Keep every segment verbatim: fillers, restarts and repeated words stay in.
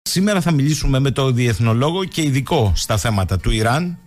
Σήμερα θα μιλήσουμε με το διεθνολόγο και ειδικό στα θέματα του Ιράν,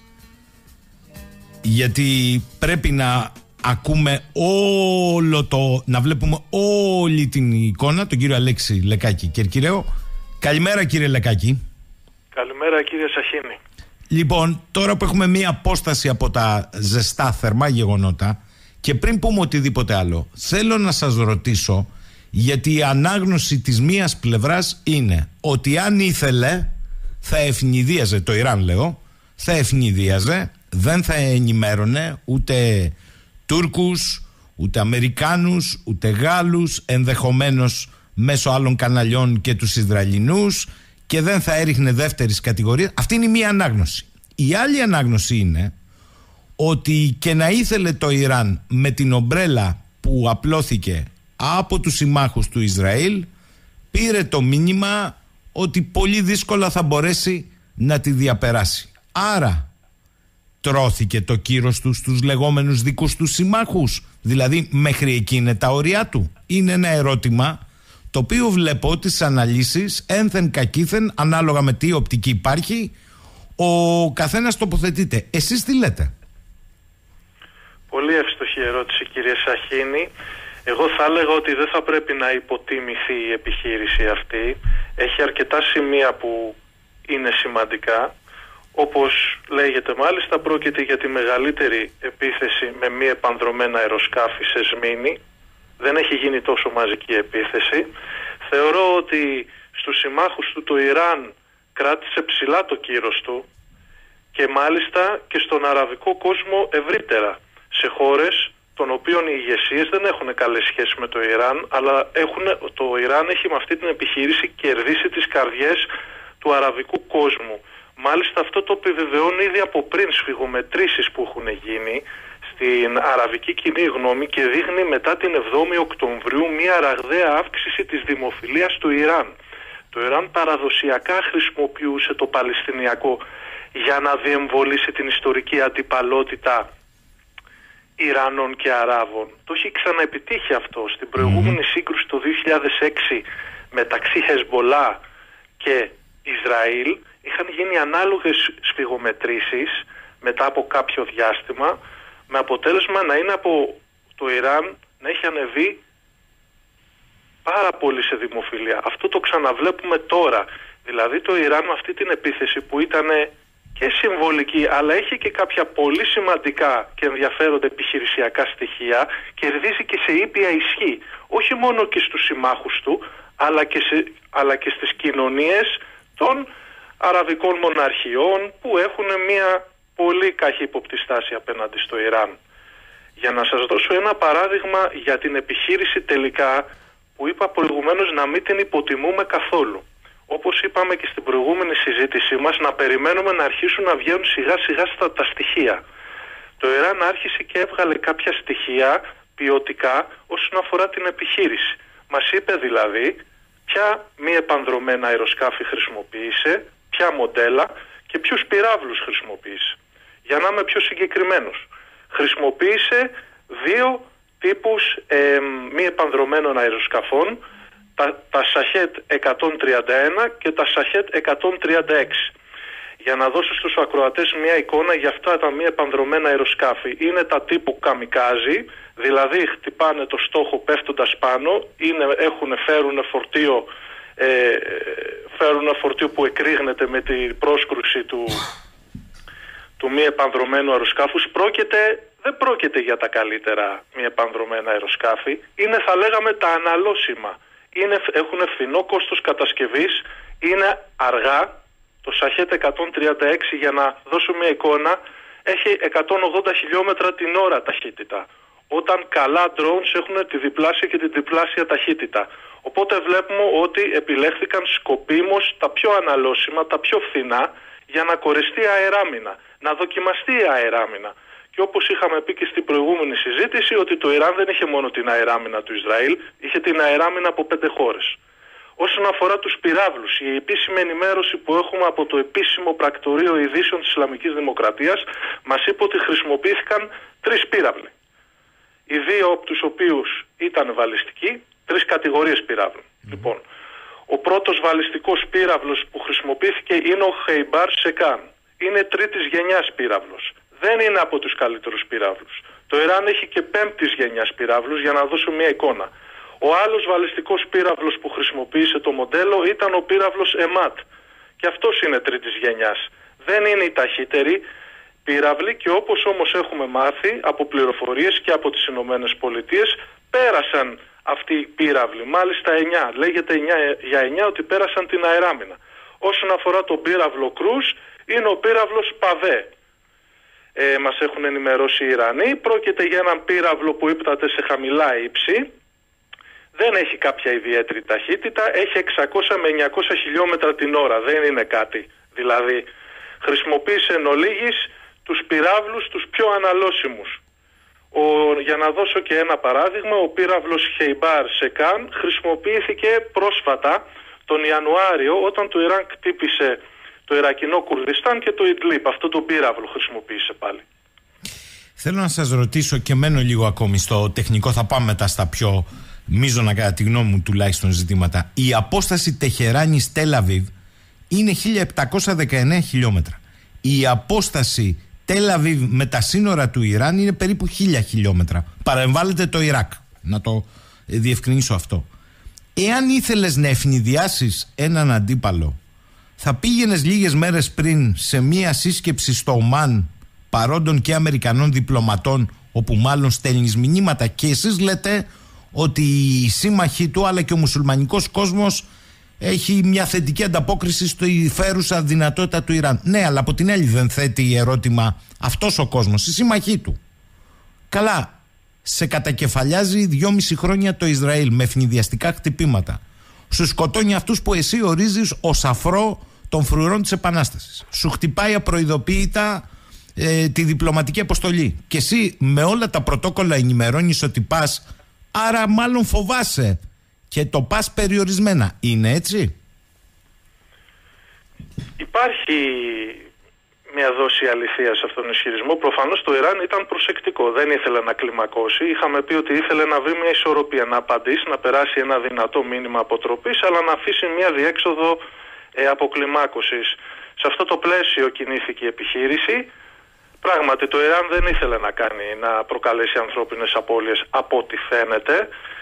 γιατί πρέπει να ακούμε όλο το, να βλέπουμε όλη την εικόνα, τον κύριο Αλέξη Λεκάκη Κερκυραίο. Καλημέρα κύριε Λεκάκη. Καλημέρα κύριε Σαχίνη. Λοιπόν, τώρα που έχουμε μία απόσταση από τα ζεστά θερμά γεγονότα και πριν πούμε οτιδήποτε άλλο, θέλω να σας ρωτήσω, γιατί η ανάγνωση της μίας πλευράς είναι ότι αν ήθελε θα ευνηδίαζε, το Ιράν λέω, θα ευνηδίαζε, δεν θα ενημέρωνε ούτε Τούρκους, ούτε Αμερικάνους, ούτε Γάλλους, ενδεχομένως μέσω άλλων καναλιών και τους Ισραηλινούς, και δεν θα έριχνε δεύτερης κατηγορίας. Αυτή είναι η μία ανάγνωση. Η άλλη ανάγνωση είναι ότι και να ήθελε το Ιράν με την ομπρέλα που απλώθηκε από τους συμμάχους του Ισραήλ, πήρε το μήνυμα ότι πολύ δύσκολα θα μπορέσει να τη διαπεράσει. Άρα τρώθηκε το κύρος του στους λεγόμενους δικούς του συμμάχους, δηλαδή μέχρι εκεί είναι τα όρια του. Είναι ένα ερώτημα το οποίο βλέπω τις αναλύσεις ένθεν κακήθεν, ανάλογα με τι οπτική υπάρχει, ο καθένας τοποθετείται. Εσείς τι λέτε? Πολύ εύστοχη ερώτηση κύριε Σαχίνη. Εγώ θα έλεγα ότι δεν θα πρέπει να υποτιμηθεί η επιχείρηση αυτή. Έχει αρκετά σημεία που είναι σημαντικά. Όπως λέγεται μάλιστα, πρόκειται για τη μεγαλύτερη επίθεση με μη επανδρομένα αεροσκάφη σε Σμήνη. Δεν έχει γίνει τόσο μαζική επίθεση. Θεωρώ ότι στους συμμάχους του το Ιράν κράτησε ψηλά το κύρος του και μάλιστα και στον αραβικό κόσμο ευρύτερα, σε χώρες των οποίων οι ηγεσίες δεν έχουν καλές σχέσεις με το Ιράν, αλλά έχουν, το Ιράν έχει με αυτή την επιχείρηση κερδίσει τις καρδιές του αραβικού κόσμου. Μάλιστα αυτό το επιβεβαιώνει ήδη από πριν σφιγομετρήσεις που έχουν γίνει στην αραβική κοινή γνώμη και δείχνει μετά την εβδόμη Οκτωβρίου μια ραγδαία αύξηση της δημοφιλίας του Ιράν. Το Ιράν παραδοσιακά χρησιμοποιούσε το Παλαιστινιακό για να διεμβολήσει την ιστορική αντιπαλότητα Ιρανών και Αράβων. Το έχει ξαναεπιτύχει αυτό στην προηγούμενη mm-hmm. σύγκρουση το δύο χιλιάδες έξι μεταξύ Χεσμπολά και Ισραήλ. Είχαν γίνει ανάλογες σφιγομετρήσεις μετά από κάποιο διάστημα, με αποτέλεσμα να είναι από το Ιράν να έχει ανεβεί πάρα πολύ σε δημοφιλία. Αυτό το ξαναβλέπουμε τώρα. Δηλαδή το Ιράν με αυτή την επίθεση που ήταν και συμβολική, αλλά έχει και κάποια πολύ σημαντικά και ενδιαφέροντα επιχειρησιακά στοιχεία, κερδίζει και σε ήπια ισχύ. Όχι μόνο και στους συμμάχους του, αλλά και, σε, αλλά και στις κοινωνίες των αραβικών μοναρχιών που έχουν μια πολύ καχύποπτη στάση απέναντι στο Ιράν. Για να σας δώσω ένα παράδειγμα για την επιχείρηση τελικά, που είπα προηγουμένως να μην την υποτιμούμε καθόλου. Όπως είπαμε και στην προηγούμενη συζήτησή μας, να περιμένουμε να αρχίσουν να βγαίνουν σιγά σιγά στα τα στοιχεία. Το Ιράν άρχισε και έβγαλε κάποια στοιχεία ποιοτικά όσον αφορά την επιχείρηση. Μας είπε δηλαδή ποια μη επανδρομένα αεροσκάφη χρησιμοποίησε, ποια μοντέλα και ποιους πυράβλους χρησιμοποίησε. Για να είμαι πιο συγκεκριμένος, χρησιμοποίησε δύο τύπους ε, μη επανδρομένων αεροσκαφών, τα, τα Σαχέτ εκατόν τριάντα ένα και τα Σαχέτ εκατόν τριάντα έξι. Για να δώσω στους ακροατές μια εικόνα για αυτά τα μη επανδρομένα αεροσκάφη. Είναι τα τύπου καμικάζι, δηλαδή χτυπάνε το στόχο πέφτοντας πάνω, είναι, έχουν, φέρουν φορτίο, ε, φέρουν φορτίο που εκρήγνεται με την πρόσκρουση του, του μη επανδρομένου αεροσκάφους. Πρόκειται, δεν πρόκειται για τα καλύτερα μη επανδρομένα αεροσκάφη, είναι θα λέγαμε τα αναλώσιμα. Είναι, έχουν φθηνό κόστος κατασκευής, είναι αργά. Το Σαχέτ εκατόν τριάντα έξι, για να δώσω μια εικόνα, έχει εκατόν ογδόντα χιλιόμετρα την ώρα ταχύτητα. Όταν καλά drones έχουν τη διπλάσια και την τριπλάσια ταχύτητα. Οπότε βλέπουμε ότι επιλέχθηκαν σκοπίμως τα πιο αναλώσιμα, τα πιο φθηνά, για να κορεστεί αεράμινα, να δοκιμαστεί η αεράμινα. Και όπως είχαμε πει και στην προηγούμενη συζήτηση, ότι το Ιράν δεν είχε μόνο την αεράμινα του Ισραήλ, είχε την αεράμινα από πέντε χώρες. Όσον αφορά τους πυράβλους, η επίσημη ενημέρωση που έχουμε από το επίσημο πρακτορείο ειδήσεων της Ισλαμικής Δημοκρατίας μας είπε ότι χρησιμοποιήθηκαν τρεις πύραυλοι. Οι δύο από τους οποίους ήταν βαλιστικοί, τρεις κατηγορίες πυράβλων. Mm. Λοιπόν, Ο πρώτος βαλιστικός πύραυλος που χρησιμοποιήθηκε είναι ο Χεϊμπάρ Σεκάν. Είναι τρίτης γενιάς πύραυλος. Δεν είναι από τους καλύτερους πυράβλους. Το Ιράν έχει και πέμπτης γενιάς πυράβλους, για να δώσω μια εικόνα. Ο άλλος βαλιστικός πύραυλος που χρησιμοποίησε το μοντέλο ήταν ο πύραυλος ΕΜΑΤ. Και αυτός είναι τρίτης γενιάς. Δεν είναι η ταχύτερη πύραυλοι, και όπως όμως έχουμε μάθει από πληροφορίες και από τις Ηνωμένες Πολιτείες, πέρασαν αυτοί οι πύραυλοι. Μάλιστα εννιά. Λέγεται εννιά για εννιά ότι πέρασαν την αεράμινα. Όσον αφορά τον πύραυλο Κρούς, είναι ο πύραυλος Παβέ. Ε, μας έχουν ενημερώσει οι Ιρανοί. Πρόκειται για έναν πύραυλο που ύπταται σε χαμηλά ύψη. Δεν έχει κάποια ιδιαίτερη ταχύτητα. Έχει εξακόσια με εννιακόσια χιλιόμετρα την ώρα. Δεν είναι κάτι. Δηλαδή, χρησιμοποίησε εν ολίγης τους πυράβλους τους πιο αναλώσιμους. Ο, για να δώσω και ένα παράδειγμα, ο πύραυλος Χεϊμπάρ Σεκάν χρησιμοποιήθηκε πρόσφατα τον Ιανουάριο, όταν το Ιράν κτύπησε το Ιρακινό Κουρδιστάν και το Ιντλίπ. Αυτό το πύραυλο χρησιμοποίησε πάλι. Θέλω να σας ρωτήσω και μένω λίγο ακόμη στο τεχνικό, θα πάμε μετά στα πιο μείζωνα κατά τη γνώμη μου τουλάχιστον ζητήματα. Η απόσταση Τεχεράνης Τελ-Αβίβ είναι χίλια επτακόσια δεκαεννέα χιλιόμετρα. Η απόσταση Τελ-Αβίβ με τα σύνορα του Ιράν είναι περίπου χίλια χιλιόμετρα. Παρεμβάλλεται το Ιράκ. Να το διευκρινίσω αυτό. Εάν ήθελες να ευνηδιάσεις έναν αντίπαλο, θα πήγαινες λίγες μέρες πριν σε μία σύσκεψη στο Ομάν παρόντων και Αμερικανών διπλωματών, όπου μάλλον στέλνεις μηνύματα, και εσείς λέτε ότι οι σύμμαχοί του αλλά και ο μουσουλμανικός κόσμος έχει μια θετική ανταπόκριση στη φέρουσα δυνατότητα του Ιράν. Ναι, αλλά από την άλλη δεν θέτει ερώτημα αυτός ο κόσμος, οι σύμμαχοί του? Καλά, σε κατακεφαλιάζει δυόμιση χρόνια το Ισραήλ με ευνηδιαστικά χτυπήματα. Σου σκοτώνει αυτούς που εσύ ορίζεις ως αφρό των φρουρών της Επανάστασης. Σου χτυπάει απροειδοποίητα ε, τη διπλωματική αποστολή. Και εσύ με όλα τα πρωτόκολλα ενημερώνεις ότι πας, άρα μάλλον φοβάσαι και το πας περιορισμένα. Είναι έτσι? Υπάρχει μια δόση αληθεία σε αυτόν τον ισχυρισμό. Προφανώς το Ιράν ήταν προσεκτικό. Δεν ήθελε να κλιμακώσει. Είχαμε πει ότι ήθελε να βρει μια ισορροπία, να απαντήσει, να περάσει ένα δυνατό μήνυμα αποτροπής, αλλά να αφήσει μια διέξοδο ε, αποκλιμάκωσης. Σε αυτό το πλαίσιο κινήθηκε η επιχείρηση. Πράγματι το Ιράν δεν ήθελε να κάνει, να προκαλέσει ανθρώπινες απώλειες από ό,τι φαίνεται.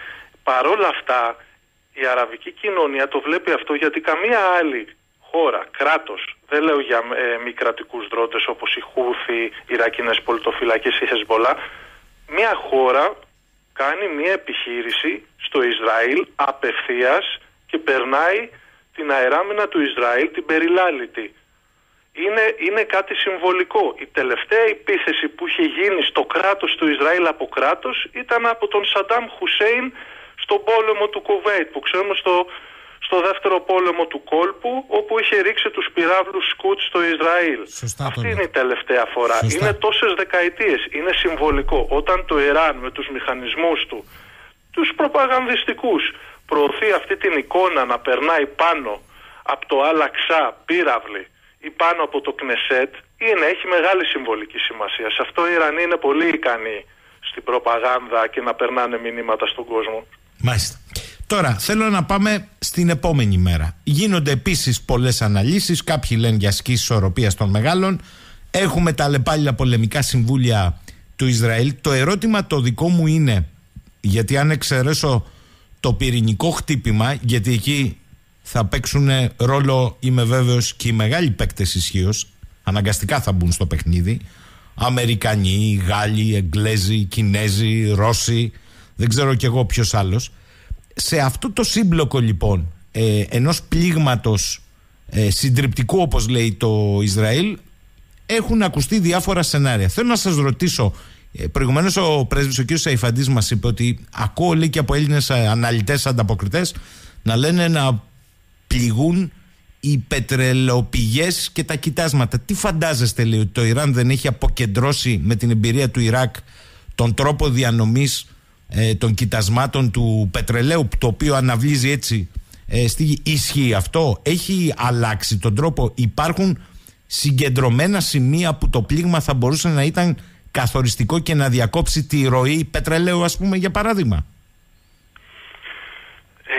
Παρόλα αυτά η αραβική κοινωνία το βλέπει αυτό, γιατί καμία άλλη χώρα, κράτος, δεν λέω για ε, μη κρατικούς δρόντες όπως οι Χούθοι, οι Ιρακινές πολιτοφυλακές, η Χεσμπολά, μια χώρα κάνει μια επιχείρηση στο Ισραήλ απευθείας και περνάει την αεράμινα του Ισραήλ, την περιλάλητη. Είναι, είναι κάτι συμβολικό. Η τελευταία επίθεση που είχε γίνει στο κράτος του Ισραήλ από κράτος ήταν από τον Σαντάμ Χουσέιν στον πόλεμο του Κουβέιτ, που ξέρουμε στο, στο δεύτερο πόλεμο του κόλπου, όπου είχε ρίξει τους πυράβλους Σκουτ στο Ισραήλ. Σωστά. Αυτή είναι η τελευταία φορά. Σωστά. Είναι τόσες δεκαετίες. Είναι συμβολικό. Όταν το Ιράν με τους μηχανισμούς του, τους προπαγανδιστικούς, προωθεί αυτή την εικόνα να περνάει πάνω από το Αλαξά πύραυλοι ή πάνω από το Κνεσέτ, είναι, έχει μεγάλη συμβολική σημασία. Σε αυτό οι Ιρανοί είναι πολύ ικανοί στην προπαγάνδα και να περνάνε μηνύματα στον κόσμο. Μάλιστα. Τώρα θέλω να πάμε στην επόμενη μέρα. Γίνονται επίσης πολλές αναλύσεις. Κάποιοι λένε για ασκήσεις ισορροπίας των μεγάλων. Έχουμε τα αλλεπάλληλα πολεμικά συμβούλια του Ισραήλ. Το ερώτημα το δικό μου είναι, γιατί αν εξαιρέσω το πυρηνικό χτύπημα, γιατί εκεί θα παίξουν ρόλο, είμαι βέβαιος, και οι μεγάλοι παίκτες ισχύως, αναγκαστικά θα μπουν στο παιχνίδι. Αμερικανοί, Γάλλοι, Εγγλέζοι, Κινέζοι, Ρώσοι, δεν ξέρω κι εγώ ποιος άλλος. Σε αυτό το σύμπλοκο λοιπόν ε, ενός πλήγματος ε, συντριπτικού, όπως λέει το Ισραήλ, έχουν ακουστεί διάφορα σενάρια. Θέλω να σας ρωτήσω, ε, προηγουμένως ο πρέσβης ο κ. Σαϊφαντής μας είπε ότι ακούω, λέει, και από Έλληνες αναλυτές ανταποκριτές να λένε να πληγούν οι πετρελαιοπηγές και τα κοιτάσματα. Τι φαντάζεστε, λέει, ότι το Ιράν δεν έχει αποκεντρώσει με την εμπειρία του Ιράκ τον τρόπο διανομής ε, των κοιτασμάτων του πετρελαίου, το οποίο αναβλύζει έτσι ε, στη γη? Ισχύει αυτό? Έχει αλλάξει τον τρόπο? Υπάρχουν συγκεντρωμένα σημεία που το πλήγμα θα μπορούσε να ήταν καθοριστικό και να διακόψει τη ροή πετρελαίου, ας πούμε, για παράδειγμα? Πολύ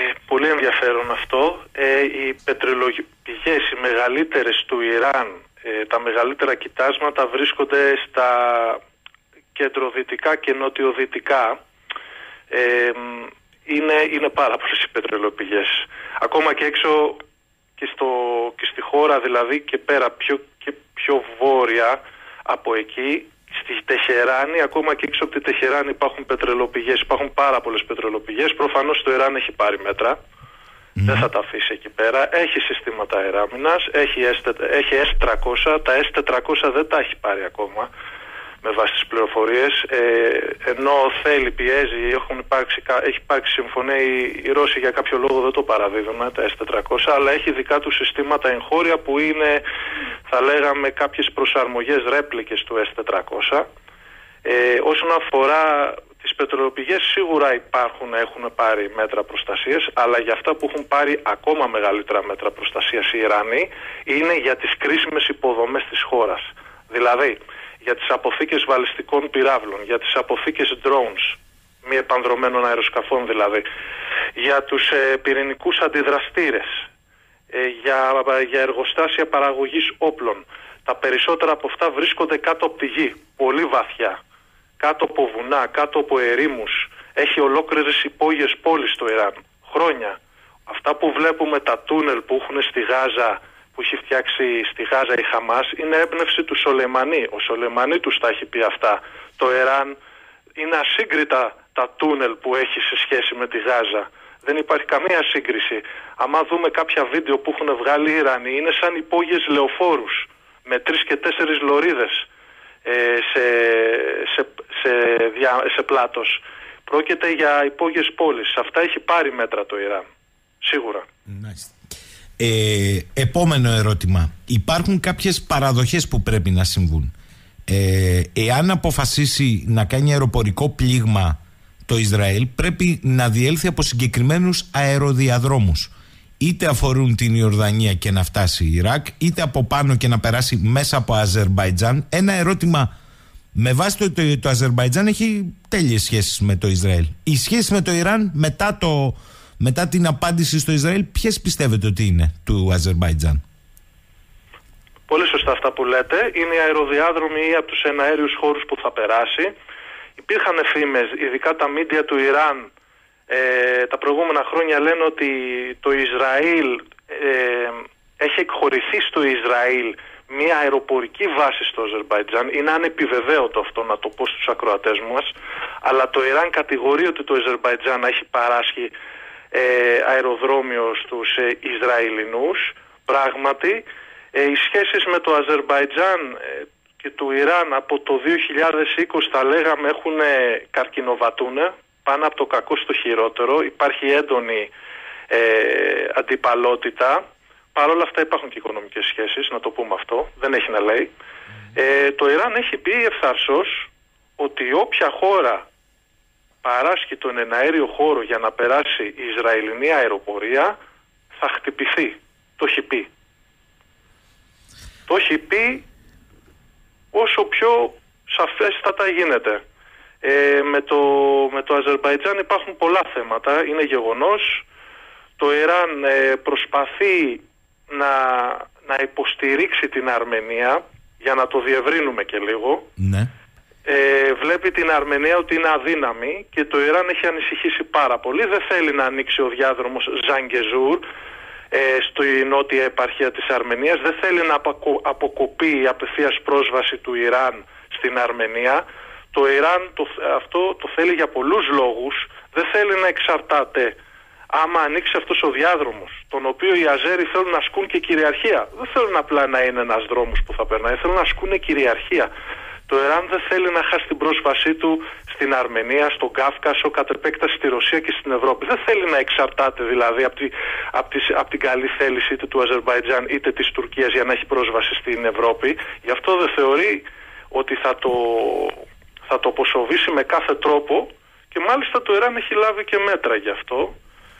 πολύ ενδιαφέρον αυτό. Ε, οι πετρελαιοπηγές, οι μεγαλύτερες του Ιράν, ε, τα μεγαλύτερα κοιτάσματα βρίσκονται στα κεντροδυτικά και νοτιοδυτικά. Ε, είναι, είναι πάρα πολλές οι πετρελαιοπηγές. Ακόμα και έξω και, στο, και στη χώρα, δηλαδή και πέρα πιο, και πιο βόρεια από εκεί, στη Τεχεράνη, ακόμα και έξω από τη Τεχεράνη υπάρχουν πετρελαιοπηγές, υπάρχουν πάρα πολλές πετρελαιοπηγές. Προφανώς το Ιράν έχει πάρει μέτρα, mm. δεν θα τα αφήσει εκεί πέρα. Έχει συστήματα αεράμινας, έχει ες τριακόσια, τα ες τετρακόσια δεν τα έχει πάρει ακόμα με βάση τις πληροφορίες, ε, ενώ θέλει, πιέζει, έχουν υπάρξει, έχει υπάρξει συμφωνία, οι, οι Ρώσοι για κάποιο λόγο δεν το παραδίδουν τα ες τετρακόσια, αλλά έχει δικά του συστήματα εγχώρια που είναι, θα λέγαμε, κάποιες προσαρμογές, ρέπλικες του ες τετρακόσια. Ε, όσον αφορά τις πετρελαιοπηγές, σίγουρα υπάρχουν, έχουν πάρει μέτρα προστασίας, αλλά για αυτά που έχουν πάρει ακόμα μεγαλύτερα μέτρα προστασίας οι Ιρανοί είναι για τις κρίσιμες υποδομές της χώρας. Δηλαδή, για τις αποθήκες βαλιστικών πυράβλων, για τις αποθήκες drones, μη επανδρομένων αεροσκαφών δηλαδή, για τους ε, πυρηνικούς αντιδραστήρες, ε, για, για εργοστάσια παραγωγής όπλων. Τα περισσότερα από αυτά βρίσκονται κάτω από τη γη, πολύ βαθιά, κάτω από βουνά, κάτω από ερήμους. Έχει ολόκληρες υπόγειες πόλεις στο Ιράν, χρόνια. Αυτά που βλέπουμε, τα τούνελ που έχουν στη Γάζα, που έχει φτιάξει στη Γάζα η Χαμάς, είναι έμπνευση του Σολεϊμανί. Ο Σολεϊμανί τους τα έχει πει αυτά. Το Ιράν είναι ασύγκριτα τα τούνελ που έχει σε σχέση με τη Γάζα. Δεν υπάρχει καμία σύγκριση. Άμα δούμε κάποια βίντεο που έχουν βγάλει οι Ιρανοί, είναι σαν υπόγειες λεωφόρους με τρεις και τέσσερις λωρίδες ε, σε, σε, σε, σε, σε πλάτος. Πρόκειται για υπόγειες πόλεις. Αυτά έχει πάρει μέτρα το Ιράν. Σίγουρα. Nice. Ε, επόμενο ερώτημα. Υπάρχουν κάποιες παραδοχές που πρέπει να συμβούν. Ε, εάν αποφασίσει να κάνει αεροπορικό πλήγμα το Ισραήλ, πρέπει να διέλθει από συγκεκριμένους αεροδιαδρόμους. Είτε αφορούν την Ιορδανία και να φτάσει Ιράκ, είτε από πάνω και να περάσει μέσα από Αζερμπαϊτζάν. Ένα ερώτημα. Με βάση το ότι το Αζερμπαϊτζάν έχει τέλειες σχέσεις με το Ισραήλ. Οι σχέσεις με το Ιράν μετά το Μετά την απάντηση στο Ισραήλ, ποιες πιστεύετε ότι είναι του Αζερμπαϊτζάν? Πολύ σωστά αυτά που λέτε. Είναι οι αεροδιάδρομοι ή από τους εναέριους χώρους που θα περάσει. Υπήρχαν φήμες, ειδικά τα μίντια του Ιράν ε, τα προηγούμενα χρόνια λένε ότι το Ισραήλ ε, έχει εκχωρηθεί στο Ισραήλ μια αεροπορική βάση στο Αζερμπαϊτζάν. Είναι ανεπιβεβαίωτο αυτό, να το πω στους ακροατές μας, αλλά το Ιράν κατηγορεί ότι το Αζερμπαϊτζάν έχει παράσχει Ε, αεροδρόμιο στους ε, Ισραηλινούς. Πράγματι, ε, οι σχέσεις με το Αζερμπαϊτζάν ε, και του Ιράν από το δύο χιλιάδες είκοσι, θα λέγαμε, έχουν ε, καρκινοβατούν πάνω από το κακό στο χειρότερο. Υπάρχει έντονη ε, αντιπαλότητα. Παρ' όλα αυτά υπάρχουν και οικονομικές σχέσεις, να το πούμε αυτό, δεν έχει να λέει. Ε, το Ιράν έχει πει ευθαρσώς ότι όποια χώρα παράσχει τον εναέριο χώρο για να περάσει η Ισραηλινή αεροπορία θα χτυπηθεί. Το έχει πει. Το έχει πει όσο πιο σαφέστατα γίνεται. Ε, με, το, με το Αζερμπαϊτζάν υπάρχουν πολλά θέματα. Είναι γεγονός. Το Ιράν ε, προσπαθεί να, να υποστηρίξει την Αρμενία, για να το διευρύνουμε και λίγο. Ναι. Ε, βλέπει την Αρμενία ότι είναι αδύναμη και το Ιράν έχει ανησυχήσει πάρα πολύ. Δεν θέλει να ανοίξει ο διάδρομος Ζανγκεζούρ ε, στη νότια επαρχία της Αρμενίας. Δεν θέλει να αποκοπεί η απευθείας πρόσβαση του Ιράν στην Αρμενία. Το Ιράν το, αυτό το θέλει για πολλούς λόγους. Δεν θέλει να εξαρτάται. Άμα ανοίξει αυτός ο διάδρομος, τον οποίο οι Αζέροι θέλουν να ασκούν και κυριαρχία. Δεν θέλουν απλά να είναι ένας δρόμος που θα περνάει, θέλουν να ασκούν κυριαρχία. Το Ιράν δεν θέλει να χάσει την πρόσβασή του στην Αρμενία, στον Κάφκασο, κατ' επέκταση στη Ρωσία και στην Ευρώπη. Δεν θέλει να εξαρτάται δηλαδή από, τη, από, τη, από την καλή θέληση είτε του Αζερμπαϊτζάν είτε της Τουρκίας για να έχει πρόσβαση στην Ευρώπη. Γι' αυτό δεν θεωρεί ότι θα το, θα το αποσοβήσει με κάθε τρόπο και μάλιστα το Ιράν έχει λάβει και μέτρα γι' αυτό.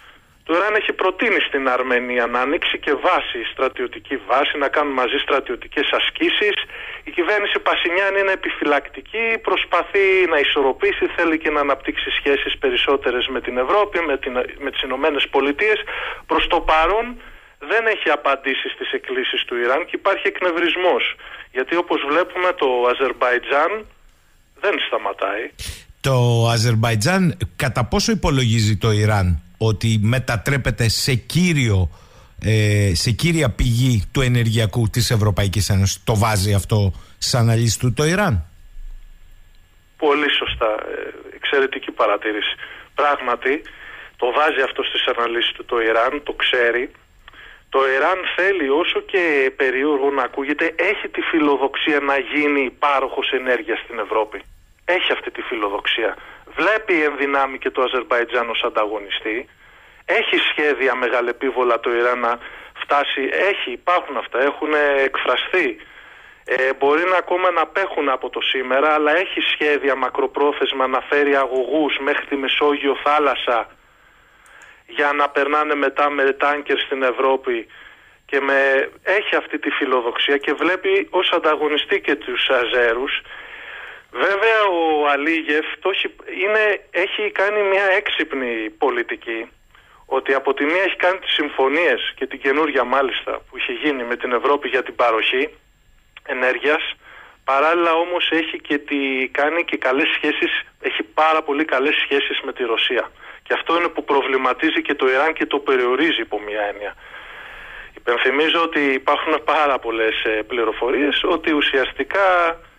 Το Ιράν έχει προτείνει στην Αρμενία να ανοίξει και βάση, στρατιωτική βάση, να κάνουν μαζί στρατιωτικές ασκήσεις. Η κυβέρνηση Πασινιάν είναι επιφυλακτική, προσπαθεί να ισορροπήσει, θέλει και να αναπτύξει σχέσεις περισσότερες με την Ευρώπη, με, την, με τις Ηνωμένες Πολιτείες. Προς το παρόν δεν έχει απαντήσει στις εκκλήσεις του Ιράν και υπάρχει εκνευρισμός. Γιατί όπως βλέπουμε το Αζερμπαϊτζάν δεν σταματάει. Το Αζερμπαϊτζάν κατά πόσο υπολογίζει το Ιράν ότι μετατρέπεται σε κύριο, ε, σε κύρια πηγή του ενεργειακού της Ευρωπαϊκής Ένωσης? Το βάζει αυτό στις αναλύσεις του το Ιράν? Πολύ σωστά, ε, εξαιρετική παρατήρηση. Πράγματι το βάζει αυτό στις αναλύσεις του το Ιράν, το ξέρει. Το Ιράν θέλει, όσο και περίεργο να ακούγεται, έχει τη φιλοδοξία να γίνει πάροχος ενέργειας στην Ευρώπη. Έχει αυτή τη φιλοδοξία. Βλέπει εν δυνάμει και το Αζερμπαϊτζάν ως ανταγωνιστή. Έχει σχέδια μεγαλεπίβολα το Ιράν να φτάσει. Έχει, υπάρχουν αυτά, έχουν εκφραστεί. Ε, μπορεί να ακόμα να απέχουν από το σήμερα, αλλά έχει σχέδια μακροπρόθεσμα να φέρει αγωγούς μέχρι τη Μεσόγειο θάλασσα για να περνάνε μετά με τάνκερ στην Ευρώπη και με... έχει αυτή τη φιλοδοξία και βλέπει ως ανταγωνιστή και τους Αζέρους. Βέβαια ο Αλίγεφ το έχει, είναι, έχει κάνει μια έξυπνη πολιτική, ότι από τη μία έχει κάνει τις συμφωνίες και την καινούργια μάλιστα που είχε γίνει με την Ευρώπη για την παροχή ενέργειας, παράλληλα όμως έχει και τη, κάνει και καλές σχέσεις, έχει πάρα πολύ καλές σχέσεις με τη Ρωσία. Και αυτό είναι που προβληματίζει και το Ιράν και το περιορίζει υπό μια έννοια. Υπενθυμίζω ότι υπάρχουν πάρα πολλές πληροφορίες ότι ουσιαστικά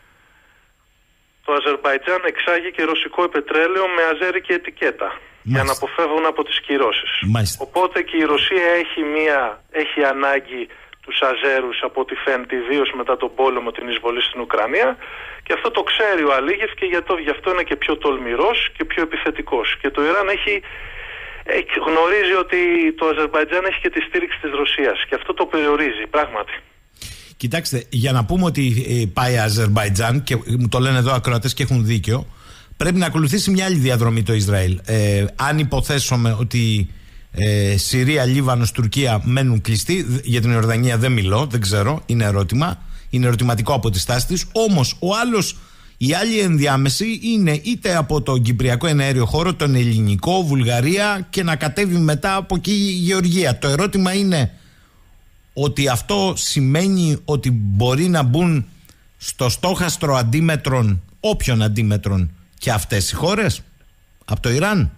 το Αζερμπαϊτζάν εξάγει και ρωσικό πετρέλαιο με αζέρικη ετικέτα. Μάλιστα. Για να αποφεύγουν από τις κυρώσεις. Μάλιστα. Οπότε και η Ρωσία έχει, μια, έχει ανάγκη τους Αζέρους από ό,τι φαίνεται, ιδίως μετά τον πόλεμο, την εισβολή στην Ουκρανία, και αυτό το ξέρει ο Αλίγεφ και γι' αυτό, γι' αυτό είναι και πιο τολμηρός και πιο επιθετικός. Και το Ιράν έχει, έχει, γνωρίζει ότι το Αζερμπαϊτζάν έχει και τη στήριξη της Ρωσίας και αυτό το περιορίζει πράγματι. Κοιτάξτε, για να πούμε ότι πάει Αζερμπαϊτζάν, και μου το λένε εδώ ακροατές και έχουν δίκιο, πρέπει να ακολουθήσει μια άλλη διαδρομή το Ισραήλ. Ε, αν υποθέσουμε ότι ε, Συρία, Λίβανος, Τουρκία μένουν κλειστοί, για την Ιορδανία δεν μιλώ, δεν ξέρω, είναι ερώτημα, είναι ερωτηματικό από τη στάση της. Όμως ο άλλος, η άλλη ενδιάμεση είναι είτε από τον Κυπριακό εναέριο χώρο, τον ελληνικό, Βουλγαρία, και να κατέβει μετά από εκεί η Γεωργία. Το ερώτημα είναι ότι αυτό σημαίνει ότι μπορεί να μπουν στο στόχαστρο αντίμετρων, όποιων αντίμετρων, και αυτές οι χώρες από το Ιράν?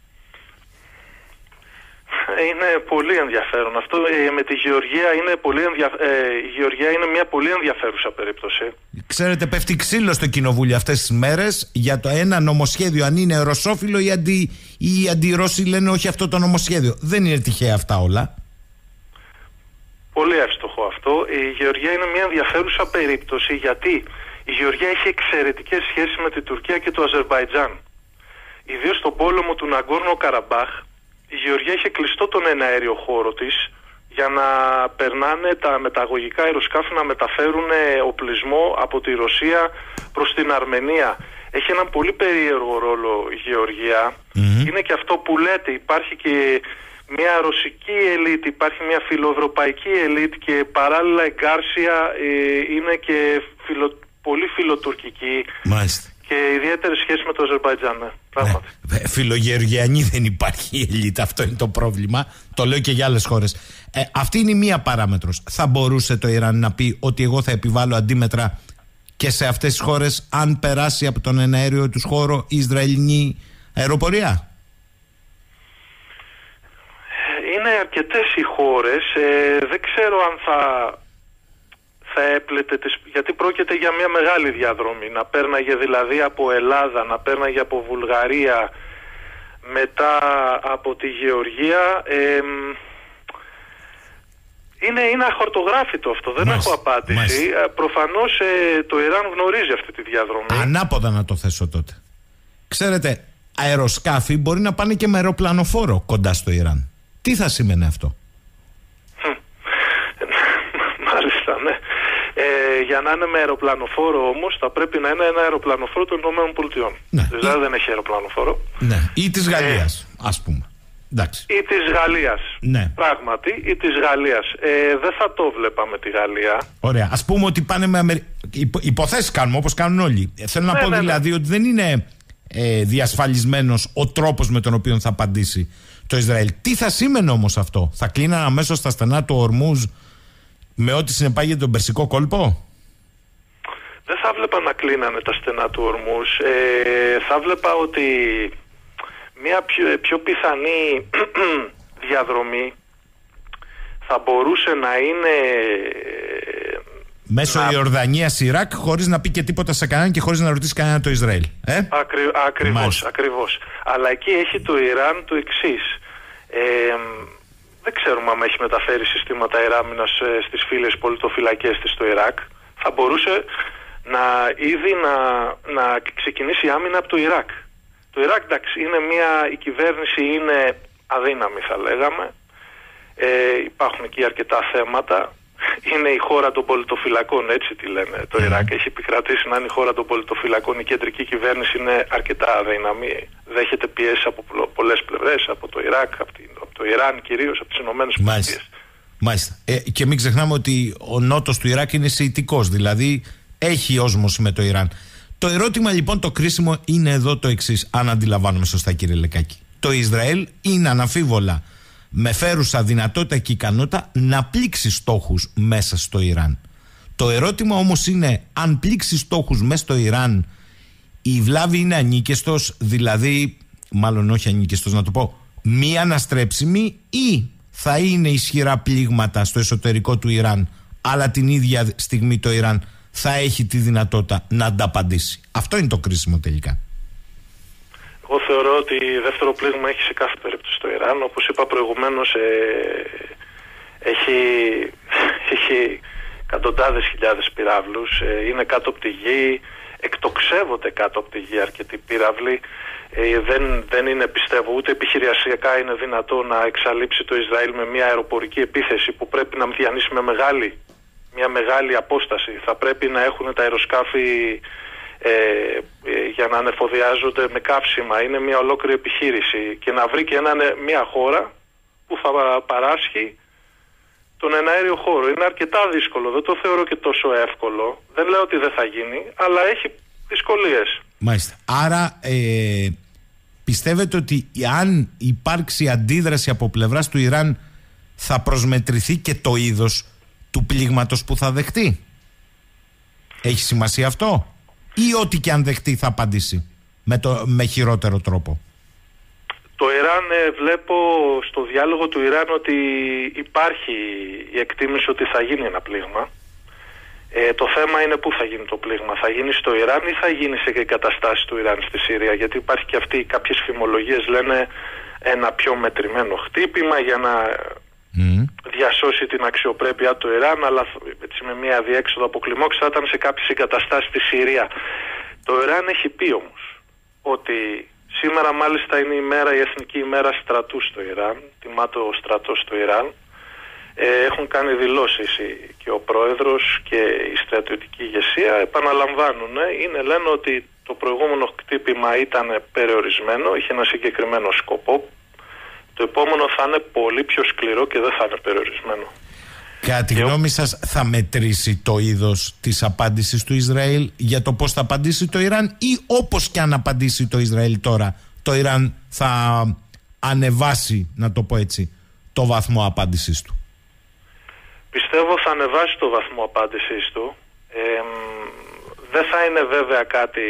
Είναι πολύ ενδιαφέρον αυτό. Ε, με τη Γεωργία είναι, πολύ ενδια... ε, η Γεωργία είναι μια πολύ ενδιαφέρουσα περίπτωση. Ξέρετε, πέφτει ξύλο στο κοινοβούλιο αυτές τις μέρες για το ένα νομοσχέδιο, αν είναι ρωσόφιλο ή αντι... οι αντιρώσοι λένε όχι αυτό το νομοσχέδιο. Δεν είναι τυχαία αυτά όλα? Πολύ εύστοχο αυτό. Η Γεωργία είναι μια ενδιαφέρουσα περίπτωση γιατί η Γεωργία έχει εξαιρετικές σχέσεις με την Τουρκία και το Αζερμπαϊτζάν. Ιδίως στον πόλεμο του Ναγκόρνο Καραμπάχ, η Γεωργία είχε κλειστό τον εναέριο χώρο της για να περνάνε τα μεταγωγικά αεροσκάφη να μεταφέρουν οπλισμό από τη Ρωσία προς την Αρμενία. Έχει έναν πολύ περίεργο ρόλο η Γεωργία. Mm-hmm. Είναι και αυτό που λέτε, υπάρχει και μια ρωσική ελίτ, υπάρχει μια φιλοευρωπαϊκή ελίτ και παράλληλα εγκάρσια ε, είναι και φιλο, πολύ φιλοτουρκική. Μάλιστα. Και ιδιαίτερη σχέση με το Αζερμπαϊτζάν, ναι, πράγματι. Ναι, φιλογεωργιανή δεν υπάρχει η ελίτ, αυτό είναι το πρόβλημα. Το λέω και για άλλες χώρες. Ε, αυτή είναι η μία παράμετρος. Θα μπορούσε το Ιράν να πει ότι εγώ θα επιβάλλω αντίμετρα και σε αυτές τις χώρες αν περάσει από τον εναέριο τους χώρο η Ισραηλινή αεροπορία? Είναι αρκετές οι χώρες, ε, δεν ξέρω αν θα, θα έπλετε, τις, γιατί πρόκειται για μια μεγάλη διαδρομή, να πέρναγε δηλαδή από Ελλάδα, να πέρναγε από Βουλγαρία, μετά από τη Γεωργία. Ε, είναι, είναι αχορτογράφητο αυτό, δεν Μάλιστα. έχω απάντηση. Μάλιστα. Προφανώς ε, το Ιράν γνωρίζει αυτή τη διαδρομή. Ανάποδα να το θέσω τότε. Ξέρετε, αεροσκάφη μπορεί να πάνε και με αεροπλανοφόρο κοντά στο Ιράν. Τι θα σήμαινε αυτό? Μάλιστα, ναι. Ε, για να είναι με αεροπλανοφόρο όμως θα πρέπει να είναι ένα αεροπλανοφόρο των ΗΠΑ. Ναι. Δηλαδή δεν έχει αεροπλανοφόρο. Ναι. Ή της Γαλλίας, ε, ας πούμε. Εντάξει. Ή της Γαλλίας. Ναι. Πράγματι, ή της Γαλλίας. Ε, δεν θα το βλέπα με τη Γαλλία. Ωραία. Ας πούμε ότι πάνε με Αμερι... Υπο... υποθέσεις κάνουμε όπως κάνουν όλοι. Ε, θέλω να ναι, πω ναι, δηλαδή ναι. ότι δεν είναι ε, διασφαλισμένος ο τρόπος με τον οποίο θα απαντήσει το Ισραήλ. Τι θα σήμαινε όμως αυτό? Θα κλείναν αμέσως τα στενά του Ορμούζ με ό,τι συνεπάγεται τον Περσικό κόλπο? Δεν θα βλέπα να κλείνανε τα στενά του Ορμούζ. Ε, θα βλέπα ότι μια πιο, πιο πιθανή διαδρομή θα μπορούσε να είναι μέσω να... Ιορδανίας Ιράκ, χωρίς να πει και τίποτα σε κανέναν και χωρίς να ρωτήσει κανέναν το Ισραήλ. Ε? Ακρι... Ακριβώς, ακριβώς. Αλλά εκεί έχει το Ιράν το εξής. Ε, δεν ξέρουμε αν έχει μεταφέρει συστήματα αεράμινας στις φίλες πολιτοφυλακές της στο Ιράκ. Θα μπορούσε να ήδη να, να ξεκινήσει η άμυνα από το Ιράκ. Το Ιράκ, εντάξει, είναι μια, η κυβέρνηση είναι αδύναμη, θα λέγαμε. Ε, υπάρχουν εκεί αρκετά θέματα. Είναι η χώρα των πολιτοφυλακών, έτσι τη λένε. Το Ιράκ έχει επικρατήσει να είναι η χώρα των πολιτοφυλακών. Η κεντρική κυβέρνηση είναι αρκετά αδύναμη. Δέχεται πιέσεις από πολλές πλευρές, από το Ιράκ, από, την, από το Ιράν κυρίως, από τις Ηνωμένες Πολιτείες. Μάλιστα. Ε, και μην ξεχνάμε ότι ο νότος του Ιράκ είναι σιητικός, δηλαδή έχει όσμωση με το Ιράν. Το ερώτημα λοιπόν το κρίσιμο είναι εδώ το εξής, αν αντιλαμβάνομαι σωστά κύριε Λεκάκη. Το Ισραήλ είναι αναμφίβολα με φέρουσα δυνατότητα και ικανότητα να πλήξει στόχους μέσα στο Ιράν. Το ερώτημα όμως είναι, αν πλήξει στόχους μέσα στο Ιράν, η βλάβη είναι ανίκαιστος, δηλαδή, μάλλον όχι ανίκαιστος να το πω, μη αναστρέψιμη, ή θα είναι ισχυρά πλήγματα στο εσωτερικό του Ιράν, αλλά την ίδια στιγμή το Ιράν θα έχει τη δυνατότητα να ανταπαντήσει? Αυτό είναι το κρίσιμο τελικά. Εγώ θεωρώ ότι δεύτερο πλήγμα έχει σε κάθε περίπτωση το Ιράν. Όπως είπα προηγουμένως, ε, έχει, έχει εκατοντάδες χιλιάδες πυράβλους, ε, είναι κάτω από τη γη, εκτοξεύονται κάτω από τη γη αρκετοί πύραυλοι. Ε, δεν, δεν είναι, πιστεύω, ούτε επιχειρησιακά είναι δυνατό να εξαλείψει το Ισραήλ με μια αεροπορική επίθεση που πρέπει να διανύσει με μεγάλη, μια μεγάλη απόσταση. Θα πρέπει να έχουν τα αεροσκάφη Ε, ε, για να ανεφοδιάζονται με καύσιμα. Είναι μια ολόκληρη επιχείρηση και να βρει και ένα, μια χώρα που θα παράσχει τον εναέριο χώρο. Είναι αρκετά δύσκολο, δεν το θεωρώ και τόσο εύκολο. Δεν λέω ότι δεν θα γίνει, αλλά έχει δυσκολίες. Μάλιστα. Άρα ε, πιστεύετε ότι αν υπάρξει αντίδραση από πλευράς του Ιράν θα προσμετρηθεί και το είδος του πλήγματος που θα δεχτεί? Έχει σημασία αυτό? Ή ό,τι και αν δεχτεί θα απαντήσει με, το, με χειρότερο τρόπο? Το Ιράν, ε, βλέπω στο διάλογο του Ιράν ότι υπάρχει η εκτίμηση ότι θα γίνει ένα πλήγμα. Ε, το θέμα είναι πού θα γίνει το πλήγμα. Θα γίνει στο Ιράν ή θα γίνει σε εγκαταστάσεις του Ιράν στη Συρία? Γιατί υπάρχει και αυτή, κάποιες φημολογίες λένε ένα πιο μετρημένο χτύπημα για να mm. διασώσει την αξιοπρέπεια του Ιράν, αλλά έτσι με μια διέξοδο από κλιμόξη θα ήταν σε κάποιες εγκαταστάσεις στη Συρία. Το Ιράν έχει πει όμως ότι σήμερα μάλιστα είναι η μέρα, η εθνική ημέρα στρατού στο Ιράν, τιμάται ο στρατός στο Ιράν. Ε, έχουν κάνει δηλώσεις και ο πρόεδρος και η στρατιωτική ηγεσία, επαναλαμβάνουν, είναι, λένε ότι το προηγούμενο χτύπημα ήταν περιορισμένο, είχε ένα συγκεκριμένο σκοπό. Το επόμενο θα είναι πολύ πιο σκληρό και δεν θα είναι περιορισμένο. Κατά τη γνώμη σας θα μετρήσει το είδος της απάντησης του Ισραήλ για το πώς θα απαντήσει το Ιράν, ή όπως και αν απαντήσει το Ισραήλ τώρα, το Ιράν θα ανεβάσει, να το πω έτσι, το βαθμό απάντησης του? Πιστεύω θα ανεβάσει το βαθμό απάντησης του. Ε, δεν θα είναι βέβαια κάτι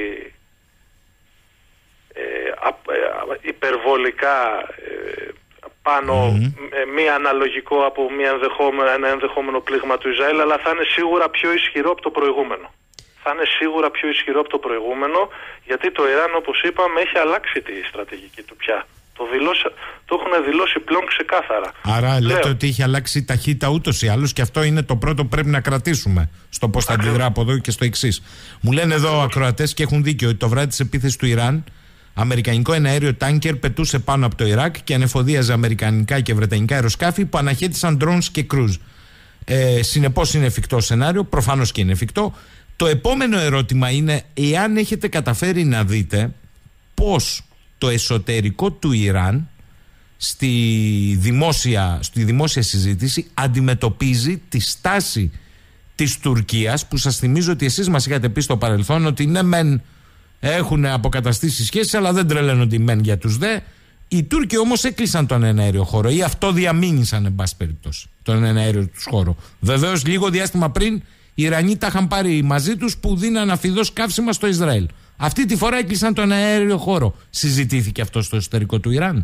ε, υπερβολικά ε, πάνω mm-hmm. μη αναλογικό από μια ενδεχόμενο, ένα ενδεχόμενο πλήγμα του Ισραήλ, αλλά θα είναι σίγουρα πιο ισχυρό από το προηγούμενο. Θα είναι σίγουρα πιο ισχυρό από το προηγούμενο, γιατί το Ιράν, όπως είπαμε, έχει αλλάξει τη στρατηγική του πια. Το, δηλώσει, το έχουν δηλώσει πλέον ξεκάθαρα. Άρα λέτε ότι έχει αλλάξει ταχύτητα ούτως ή άλλως, και αυτό είναι το πρώτο που πρέπει να κρατήσουμε στο πώς θα αντιδρά από εδώ και στο εξής. Μου λένε εδώ ακροατές και έχουν δίκιο ότι το βράδυ της επίθεσης του Ιράν, αμερικανικό εναέριο τάνκερ πετούσε πάνω από το Ιράκ και ανεφοδίαζε αμερικανικά και βρετανικά αεροσκάφη που αναχέτησαν drones και κρούζ. Ε, συνεπώς είναι εφικτό σενάριο, προφανώς και είναι εφικτό. Το επόμενο ερώτημα είναι εάν έχετε καταφέρει να δείτε πώς το εσωτερικό του Ιράν στη δημόσια, στη δημόσια συζήτηση αντιμετωπίζει τη στάση της Τουρκίας, που σας θυμίζω ότι εσείς μας είχατε πει στο παρελθόν ότι ναι μεν έχουν αποκαταστήσει σχέσεις αλλά δεν τρελαίνονται μεν για τους δε. Οι Τούρκοι όμως έκλεισαν τον εναέριο χώρο ή αυτό διαμήνυσαν εν πάση περιπτώσει τον εναέριο τους χώρο. Βεβαίως λίγο διάστημα πριν οι Ιρανοί τα είχαν πάρει μαζί τους που δίναν αφιδώς καύσιμα στο Ισραήλ. Αυτή τη φορά έκλεισαν τον αέριο χώρο. Συζητήθηκε αυτό στο εσωτερικό του Ιράν?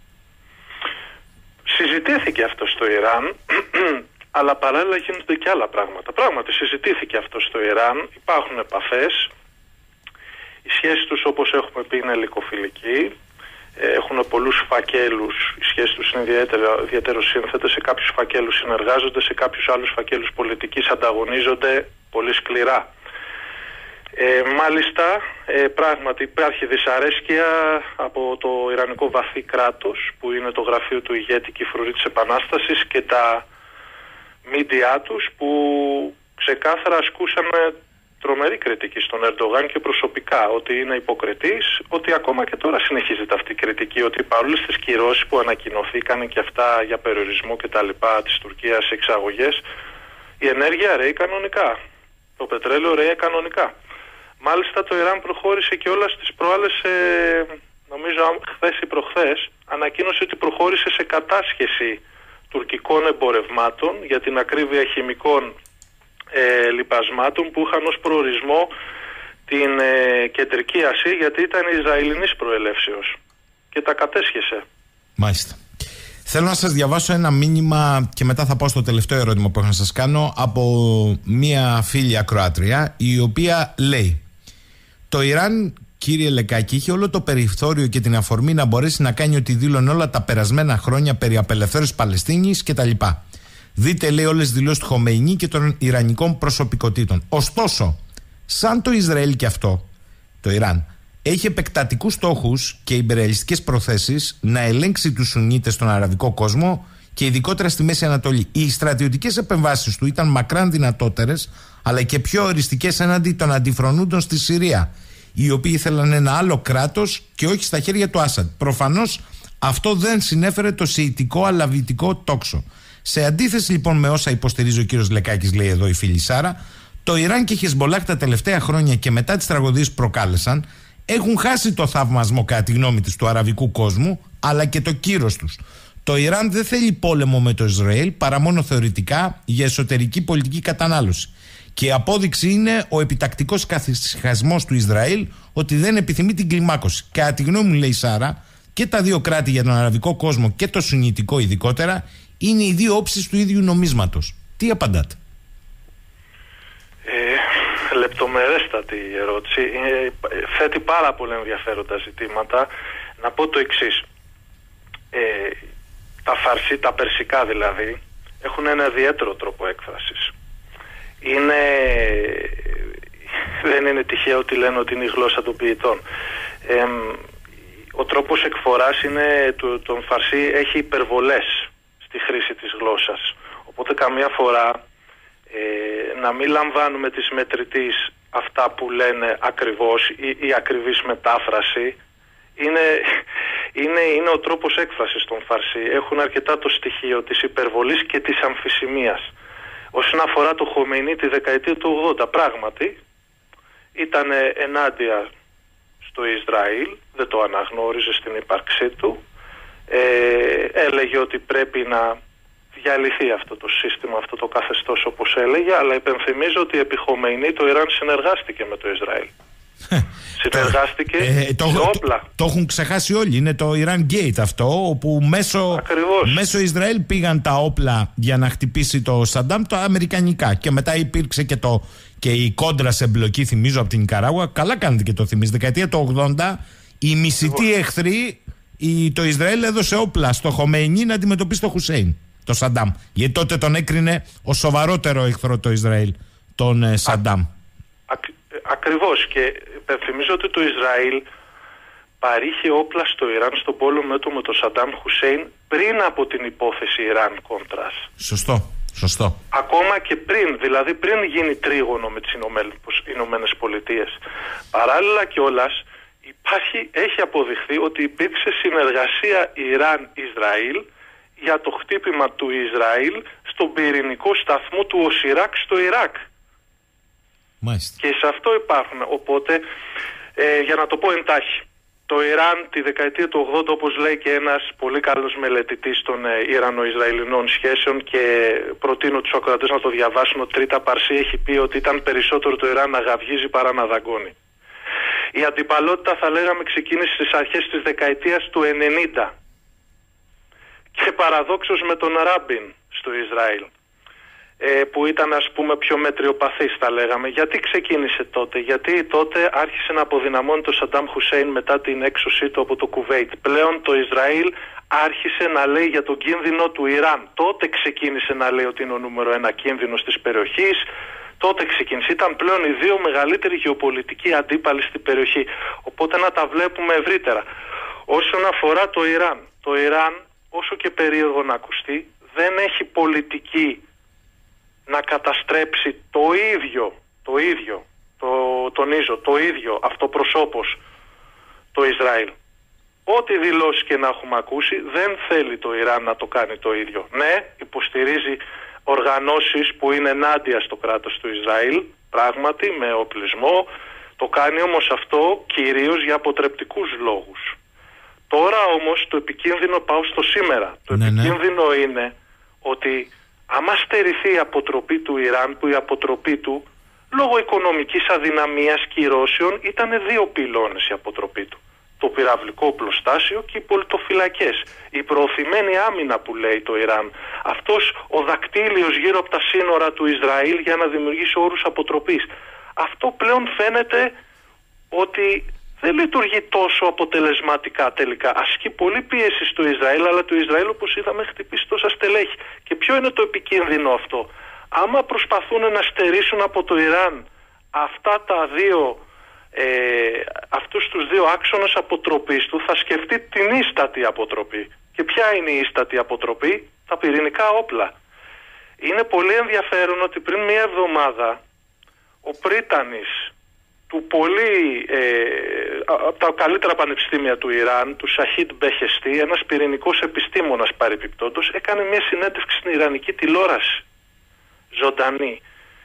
Συζητήθηκε αυτό στο Ιράν, αλλά παράλληλα γίνονται και άλλα πράγματα. Πράγματι συζητήθηκε αυτό στο Ιράν, υπάρχουν επαφές, οι σχέσεις τους όπως έχουμε πει είναι ελικοφιλική, έχουν πολλούς φακέλους, οι σχέσεις τους είναι ιδιαίτερα σύνθετες, σε κάποιους φακέλους συνεργάζονται, σε κάποιους άλλους φακέλους πολιτικής ανταγωνίζονται πολύ σκληρά. Ε, μάλιστα, ε, πράγματι υπάρχει δυσαρέσκεια από το Ιρανικό βαθύ κράτος, που είναι το γραφείο του ηγέτη Κιφρουρή της Επανάστασης, και τα μίντια τους, που ξεκάθαρα ασκούσαν τρομερή κριτική στον Ερντογάν και προσωπικά, ότι είναι υποκριτής, ότι ακόμα και τώρα συνεχίζεται αυτή η κριτική, ότι παρόλες τις κυρώσεις που ανακοινωθήκαν και αυτά για περιορισμό και τα λοιπά της Τουρκίας σε εξαγωγές, η ενέργεια ρέει κανονικά, το πετρέλαιο ρέει κανονικά. Μάλιστα το Ιράν προχώρησε και όλα στις προάλλες, ε, νομίζω χθες ή προχθές, ανακοίνωσε ότι προχώρησε σε κατάσχεση τουρκικών εμπορευμάτων για την ακρίβεια χημικών ε, λιπασμάτων που είχαν ως προορισμό την ε, Κεντρική Ασία, γιατί ήταν Ισραηλινής προελεύσεως, και τα κατέσχεσε. Μάλιστα. Θέλω να σας διαβάσω ένα μήνυμα και μετά θα πάω στο τελευταίο ερώτημα που έχω να σας κάνω, από μία φίλη ακροάτρια, η οποία λέει: το Ιράν, κύριε Λεκάκη, είχε όλο το περιθώριο και την αφορμή να μπορέσει να κάνει ό,τι δήλωνε όλα τα περασμένα χρόνια περί απελευθέρωσης Παλαιστίνης κτλ. Δείτε, λέει, όλες τις δηλώσεις του Χομεϊνί και των Ιρανικών προσωπικότητων. Ωστόσο, σαν το Ισραήλ και αυτό, το Ιράν, έχει επεκτατικούς στόχους και ιμπεριαλιστικές προθέσεις να ελέγξει τους Σουνίτες στον αραβικό κόσμο και ειδικότερα στη Μέση Ανατολή. Οι στρατιωτικές επεμβάσεις του ήταν μακράν δυνατότερες, αλλά και πιο οριστικές έναντι των αντιφρονούντων στη Συρία, οι οποίοι ήθελαν ένα άλλο κράτος και όχι στα χέρια του Άσαντ. Προφανώς αυτό δεν συνέφερε το σιητικό αλαβητικό τόξο. Σε αντίθεση λοιπόν με όσα υποστηρίζει ο κύριος Λεκάκης, λέει εδώ η φίλη Σάρα, το Ιράν και η Χεσμολάχ τα τελευταία χρόνια και μετά τις τραγωδίες που προκάλεσαν έχουν χάσει το θαυμασμό, κατά τη γνώμη της, του αραβικού κόσμου, αλλά και το κύρος τους. Το Ιράν δεν θέλει πόλεμο με το Ισραήλ παρά μόνο θεωρητικά για εσωτερική πολιτική κατανάλωση. Και η απόδειξη είναι ο επιτακτικός καθησυχασμός του Ισραήλ ότι δεν επιθυμεί την κλιμάκωση. Κατά τη γνώμη μου, λέει η Σάρα, και τα δύο κράτη για τον αραβικό κόσμο και το σουνιτικό ειδικότερα είναι οι δύο όψεις του ίδιου νομίσματος. Τι απαντάτε? Ε, λεπτομερέστατη ερώτηση. Ε, θέτει πάρα πολλά ενδιαφέροντα ζητήματα. Να πω το εξής. Ε, τα φαρσί, τα περσικά δηλαδή, έχουν ένα ιδιαίτερο τρόπο έκφρασης. Είναι, δεν είναι τυχαίο ότι λένε ότι είναι η γλώσσα των ποιητών. Ε, ο τρόπος εκφοράς είναι, τον φαρσί έχει υπερβολές στη χρήση της γλώσσας. Οπότε καμία φορά ε, να μην λαμβάνουμε της μετρητής αυτά που λένε ακριβώς ή, ή ακριβής μετάφραση είναι, είναι, είναι ο τρόπος έκφρασης των φαρσί. Έχουν αρκετά το στοιχείο της υπερβολής και της αμφισημίας. Όσον αφορά το Χομεϊνί τη δεκαετία του ογδόντα, πράγματι ήταν ενάντια στο Ισραήλ, δεν το αναγνώριζε στην ύπαρξή του, ε, έλεγε ότι πρέπει να διαλυθεί αυτό το σύστημα, αυτό το καθεστώς όπως έλεγε, αλλά υπενθυμίζω ότι επί Χομεϊνί το Ιράν συνεργάστηκε με το Ισραήλ. Συνεργάστηκε ε, το, σε όπλα. Το, το έχουν ξεχάσει όλοι. Είναι το Iran Gate αυτό, όπου μέσω, μέσω Ισραήλ πήγαν τα όπλα για να χτυπήσει το Σαντάμ, τα αμερικανικά. Και μετά υπήρξε και, το, και η κόντρα σε εμπλοκή, θυμίζω, από την Νικαράγουα. Καλά κάνετε και το θυμίζετε. Δεκαετία του ογδόντα, οι μισητοί εχθροί, η, το Ισραήλ έδωσε όπλα στο Χομεϊνί να αντιμετωπίσει το Χουσέιν, το Σαντάμ. Γιατί τότε τον έκρινε ο σοβαρότερο εχθρό το Ισραήλ, τον ε, Σαντάμ. Ακριβώς, και υπενθυμίζω ότι το Ισραήλ παρήχε όπλα στο Ιράν στον πόλεμο του με τον Σαντάμ Χουσέιν πριν από την υπόθεση Ιράν Κόντρας. Σωστό, σωστό. Ακόμα και πριν, δηλαδή πριν γίνει τρίγωνο με τις Ηνωμένες Πολιτείες. Παράλληλα κιόλας υπάρχει, έχει αποδειχθεί ότι υπήρξε συνεργασία Ιράν-Ισραήλ για το χτύπημα του Ισραήλ στον πυρηνικό σταθμό του Οσιράκ στο Ιράκ. Μάλιστα. Και σε αυτό υπάρχουν. Οπότε, ε, για να το πω εντάχει, το Ιράν τη δεκαετία του ογδόντα, όπως λέει και ένας πολύ καλός μελετητής των ε, Ιρανο-Ισραηλινών σχέσεων, και προτείνω τους ακροατές να το διαβάσουν, ο Τρίτα Παρσί έχει πει ότι ήταν περισσότερο το Ιράν να γαυγίζει παρά να δαγκώνει. Η αντιπαλότητα, θα λέγαμε, ξεκίνησε στις αρχές της δεκαετίας του ενενήντα και παραδόξως με τον Ράμπιν στο Ισραήλ, που ήταν, ας πούμε, πιο μετριοπαθής, θα λέγαμε. Γιατί ξεκίνησε τότε? Γιατί τότε άρχισε να αποδυναμώνει το Σαντάμ Χουσέιν μετά την έξωσή του από το Κουβέιτ. Πλέον το Ισραήλ άρχισε να λέει για τον κίνδυνο του Ιράν. Τότε ξεκίνησε να λέει ότι είναι ο νούμερο ένα κίνδυνος της περιοχής. Τότε ξεκίνησε. Ήταν πλέον οι δύο μεγαλύτεροι γεωπολιτικοί αντίπαλοι στην περιοχή. Οπότε να τα βλέπουμε ευρύτερα. Όσον αφορά το Ιράν, το Ιράν, όσο και περίεργο να ακουστεί, δεν έχει πολιτική να καταστρέψει το ίδιο, το ίδιο, το τονίζω, το ίδιο αυτοπροσώπως το Ισραήλ. Ό,τι δηλώσει και να έχουμε ακούσει, δεν θέλει το Ιράν να το κάνει το ίδιο. Ναι, υποστηρίζει οργανώσεις που είναι ενάντια στο κράτος του Ισραήλ, πράγματι, με οπλισμό. Το κάνει όμως αυτό κυρίως για αποτρεπτικούς λόγους. Τώρα όμως το επικίνδυνο, πάω στο σήμερα, το ναι, επικίνδυνο ναι. είναι ότι άμα στερηθεί η αποτροπή του Ιράν, που η αποτροπή του λόγω οικονομικής αδυναμίας κυρώσεων ήταν δύο πυλώνες η αποτροπή του. Το πυραυλικό οπλοστάσιο και οι πολιτοφυλακές. Η προωθημένη άμυνα που λέει το Ιράν. Αυτός ο δακτύλιος γύρω από τα σύνορα του Ισραήλ για να δημιουργήσει όρους αποτροπής. Αυτό πλέον φαίνεται ότι δεν λειτουργεί τόσο αποτελεσματικά τελικά. Ασκεί πολύ πίεση στο Ισραήλ, αλλά το Ισραήλ, όπως είδαμε, χτυπήσει τόσα στελέχη. Και ποιο είναι το επικίνδυνο αυτό? Άμα προσπαθούν να στερήσουν από το Ιράν αυτά τα δύο, ε, αυτούς τους δύο άξονες αποτροπής του, θα σκεφτεί την ίστατη αποτροπή. Και ποια είναι η ίστατη αποτροπή? Τα πυρηνικά όπλα. Είναι πολύ ενδιαφέρον ότι πριν μία εβδομάδα ο πρίτανης του πολύ, ε, από τα καλύτερα πανεπιστήμια του Ιράν, του Σαχίτ Μπεχεστή, ένας πυρηνικός επιστήμονας παρεπιπτόντος, έκανε μια συνέντευξη στην Ιρανική τηλεόραση, ζωντανή.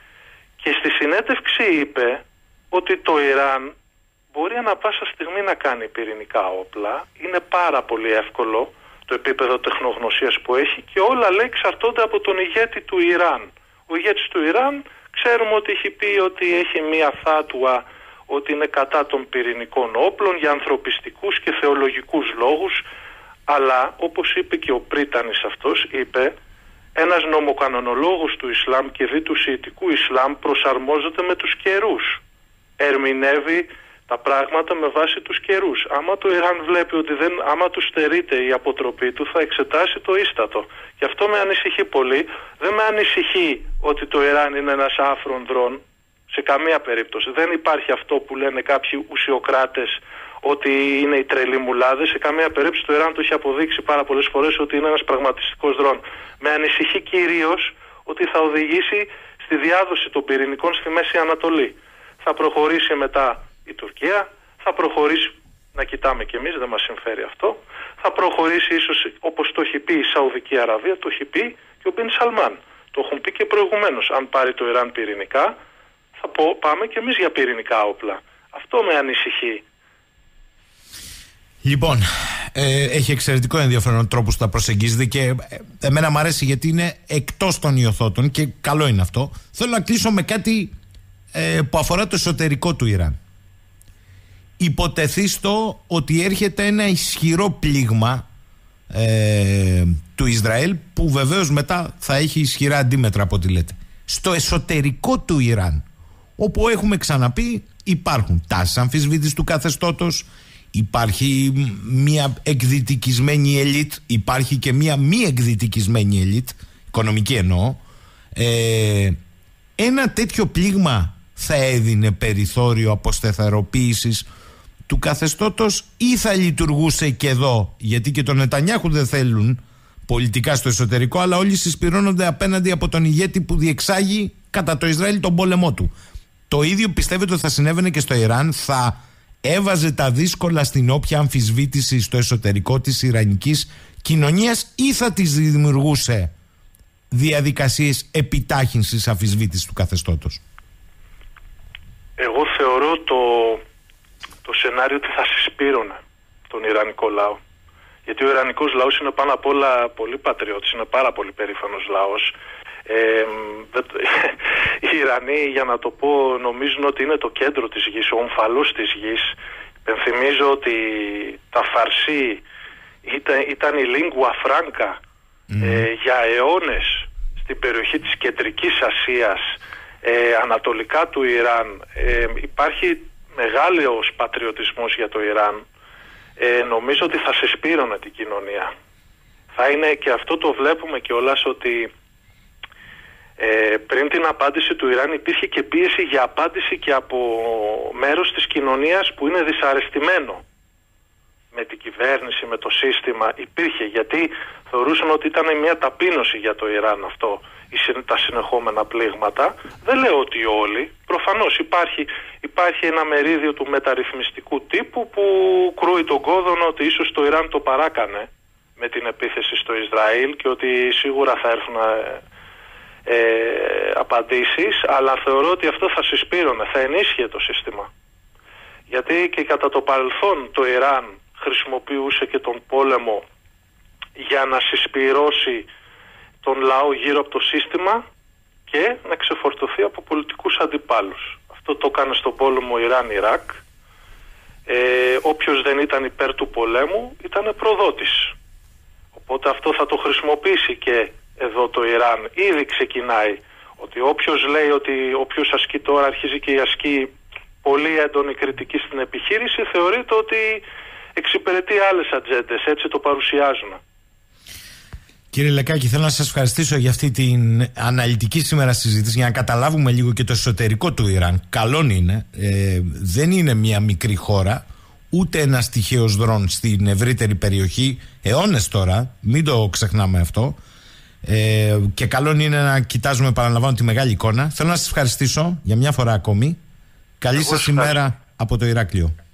Και στη συνέντευξη είπε ότι το Ιράν μπορεί ανα πάσα στιγμή να κάνει πυρηνικά όπλα, είναι πάρα πολύ εύκολο το επίπεδο τεχνογνωσίας που έχει, και όλα, λέει, εξαρτώνται από τον ηγέτη του Ιράν. Ο ηγέτης του Ιράν ξέρουμε ότι έχει πει ότι έχει μία φάτουα ότι είναι κατά των πυρηνικών όπλων για ανθρωπιστικούς και θεολογικούς λόγους, αλλά όπως είπε και ο πρίτανης αυτός, είπε, ένας νομοκανονολόγος του Ισλάμ και δι του Σιητικού Ισλάμ προσαρμόζεται με τους καιρούς. Ερμηνεύει τα πράγματα με βάση τους καιρούς. Άμα το Ιράν βλέπει ότι δεν, άμα του στερείται η αποτροπή του, θα εξετάσει το ίστατο. Και αυτό με ανησυχεί πολύ. Δεν με ανησυχεί ότι το Ιράν είναι ένας άφρον δρόν. Σε καμία περίπτωση. Δεν υπάρχει αυτό που λένε κάποιοι ουσιοκράτες ότι είναι οι τρελοί μουλάδες. Σε καμία περίπτωση. Το Ιράν το έχει αποδείξει πάρα πολλές φορές ότι είναι ένας πραγματιστικός δρόν. Με ανησυχεί κυρίως ότι θα οδηγήσει στη διάδοση των πυρηνικών στη Μέση Ανατολή. Θα προχωρήσει μετά η Τουρκία, θα προχωρήσει, να κοιτάμε κι εμείς, δεν μας συμφέρει αυτό, θα προχωρήσει ίσως, όπως το έχει πει η Σαουδική Αραβία, το έχει πει και ο Μπιν Σαλμάν. Το έχουν πει και προηγουμένως. Αν πάρει το Ιράν πυρηνικά, θα πω, πάμε κι εμείς για πυρηνικά όπλα. Αυτό με ανησυχεί. Λοιπόν, ε, έχει εξαιρετικό ενδιαφέρον τρόπο που τα προσεγγίζετε και ε, εμένα μου αρέσει γιατί είναι εκτός των ιωθώτων και καλό είναι αυτό. Θέλω να κλείσω με κάτι ε, που αφορά το εσωτερικό του Ιράν. Υποτεθείς-το ότι έρχεται ένα ισχυρό πλήγμα ε, του Ισραήλ που βεβαίως μετά θα έχει ισχυρά αντίμετρα από ό,τι λέτε. Στο εσωτερικό του Ιράν, όπου έχουμε ξαναπεί υπάρχουν τάσεις αμφισβήτησης του καθεστώτος, υπάρχει μια εκδυτικισμένη ελίτ, υπάρχει και μια μη εκδυτικισμένη ελίτ, οικονομική εννοώ. Ε, ένα τέτοιο πλήγμα θα έδινε περιθώριο αποστεθεροποίησης του καθεστώτος ή θα λειτουργούσε και εδώ, γιατί και τον Νετανιάχου δεν θέλουν πολιτικά στο εσωτερικό, αλλά όλοι συσπυρώνονται απέναντι από τον ηγέτη που διεξάγει κατά το Ισραήλ τον πόλεμό του. Το ίδιο πιστεύετε ότι θα συνέβαινε και στο Ιράν? Θα έβαζε τα δύσκολα στην όποια αμφισβήτηση στο εσωτερικό της ιρανικής κοινωνίας ή θα της δημιουργούσε διαδικασίες επιτάχυνσης αμφισβήτησης του καθεστώτος? Εγώ θεωρώ το, το σενάριο ότι θα συσπήρωνε τον ιρανικό λαό. Γιατί ο ιρανικός λαός είναι πάνω απ' όλα πολύ πατριώτης, είναι πάρα πολύ περήφανος λαός. Ε, οι Ιρανοί, για να το πω, νομίζουν ότι είναι το κέντρο της γης, ο ομφαλός της γης. Πενθυμίζω ότι τα Φαρσί ήταν, ήταν η lingua franca mm. ε, για αιώνες στην περιοχή της Κεντρικής Ασίας, ε, ανατολικά του Ιράν. Ε, υπάρχει μεγάλος πατριωτισμός για το Ιράν. Ε, νομίζω ότι θα συσπήρωνε την κοινωνία. Θα είναι, και αυτό το βλέπουμε κιόλας, ότι ε, πριν την απάντηση του Ιράν υπήρχε και πίεση για απάντηση και από μέρος της κοινωνίας που είναι δυσαρεστημένο με την κυβέρνηση, με το σύστημα. Υπήρχε, γιατί θεωρούσαν ότι ήταν μια ταπείνωση για το Ιράν αυτό, τα συνεχόμενα πλήγματα. Δεν λέω ότι όλοι. Προφανώς υπάρχει, υπάρχει ένα μερίδιο του μεταρρυθμιστικού τύπου που κρούει τον κόδωνα ότι ίσως το Ιράν το παράκανε με την επίθεση στο Ισραήλ και ότι σίγουρα θα έρθουν ε, απαντήσεις, αλλά θεωρώ ότι αυτό θα συσπήρωνε, θα ενίσχυε το σύστημα. Γιατί και κατά το παρελθόν το Ιράν χρησιμοποιούσε και τον πόλεμο για να συσπυρώσει τον λαό γύρω από το σύστημα και να ξεφορτωθεί από πολιτικούς αντιπάλους. Αυτό το έκανε στον πόλεμο Ιράν-Ιράκ. Ε, όποιος δεν ήταν υπέρ του πολέμου ήταν προδότης. Οπότε αυτό θα το χρησιμοποιήσει και εδώ το Ιράν. Ήδη ξεκινάει ότι όποιος λέει ότι όποιος ασκεί τώρα αρχίζει και ασκεί πολύ έντονη κριτική στην επιχείρηση, θεωρείται ότι εξυπηρετεί άλλες ατζέντες. Έτσι το παρουσιάζουν. Κύριε Λεκάκη, θέλω να σας ευχαριστήσω για αυτή την αναλυτική σήμερα συζήτηση, για να καταλάβουμε λίγο και το εσωτερικό του Ιράν. Καλόν είναι, ε, δεν είναι μια μικρή χώρα, ούτε ένας τυχαίος δρόν στην ευρύτερη περιοχή, αιώνες τώρα, μην το ξεχνάμε αυτό. Ε, και καλόν είναι να κοιτάζουμε, παραλαμβάνω, τη μεγάλη εικόνα. Θέλω να σας ευχαριστήσω για μια φορά ακόμη. Καλή σας ημέρα από το Ηράκλειο.